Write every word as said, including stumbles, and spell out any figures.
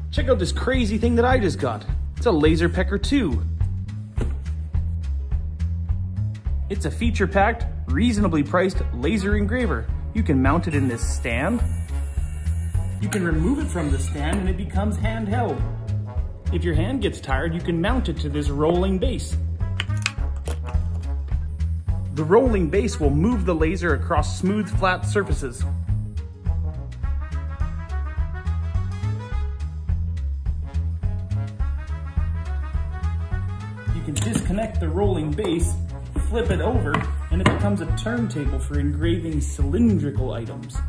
Check out this crazy thing that I just got. It's a Laser Pecker two. It's a feature-packed, reasonably priced laser engraver. You can mount it in this stand. You can remove it from the stand and it becomes handheld. If your hand gets tired, you can mount it to this rolling base. The rolling base will move the laser across smooth, flat surfaces. You can disconnect the rolling base, flip it over, and it becomes a turntable for engraving cylindrical items.